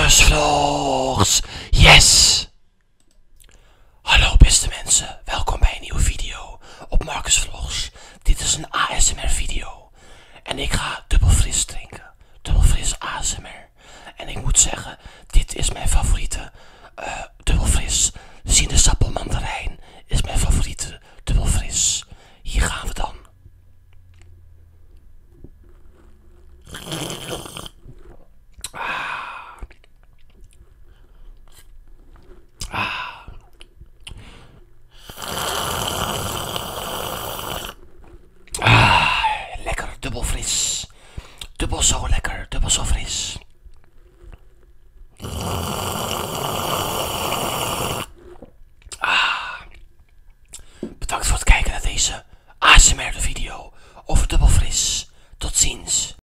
Marcus Vlogs. Yes! Hallo beste mensen, welkom bij een nieuwe video op Marcus Vlogs. Dit is een ASMR video. En ik ga dubbel fris drinken. Dubbel fris ASMR. En ik moet zeggen, dit is mijn favoriete dubbel fris. Sinaasappelmandarijn is mijn favoriete dubbel fris. Hier gaan we dan. Lekker, dubbel fris. Dubbel zo lekker, dubbel zo fris.